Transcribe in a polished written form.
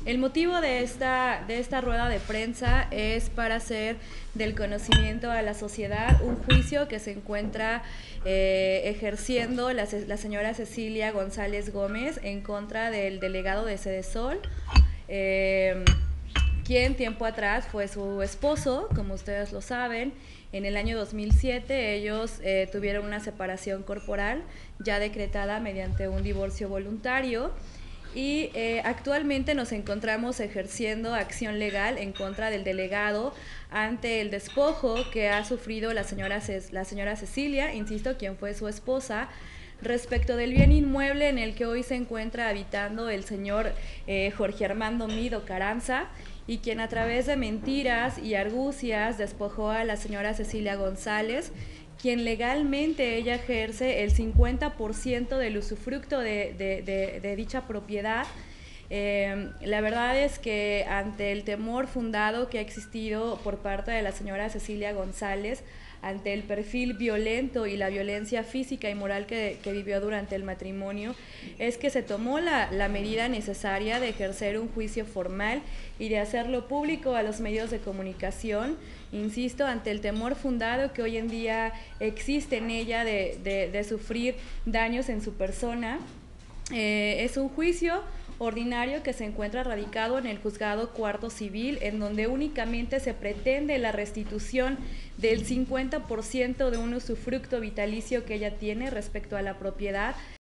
El motivo de esta rueda de prensa es para hacer del conocimiento a la sociedad un juicio que se encuentra ejerciendo la señora Cecilia González Gómez en contra del delegado de Sedesol, eh, quien tiempo atrás fue su esposo, como ustedes lo saben. En el año 2007 ellos tuvieron una separación corporal ya decretada mediante un divorcio voluntario y actualmente nos encontramos ejerciendo acción legal en contra del delegado ante el despojo que ha sufrido la señora Cecilia, insisto, quien fue su esposa, respecto del bien inmueble en el que hoy se encuentra habitando el señor Jorge Armando Mido Carranza, y quien a través de mentiras y argucias despojó a la señora Cecilia González, quien legalmente ella ejerce el 50% del usufructo de dicha propiedad. La verdad es que ante el temor fundado que ha existido por parte de la señora Cecilia González, ante el perfil violento y la violencia física y moral que vivió durante el matrimonio, es que se tomó la medida necesaria de ejercer un juicio formal y de hacerlo público a los medios de comunicación, insisto, ante el temor fundado que hoy en día existe en ella de sufrir daños en su persona. Es un juicio ordinario que se encuentra radicado en el Juzgado Cuarto Civil, en donde únicamente se pretende la restitución del 50% de un usufructo vitalicio que ella tiene respecto a la propiedad